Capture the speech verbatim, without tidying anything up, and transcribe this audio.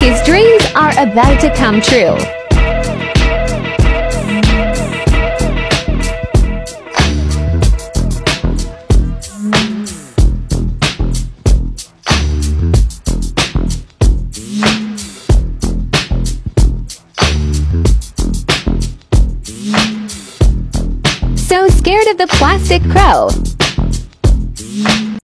His dreams are about to come true. So scared of the plastic crow.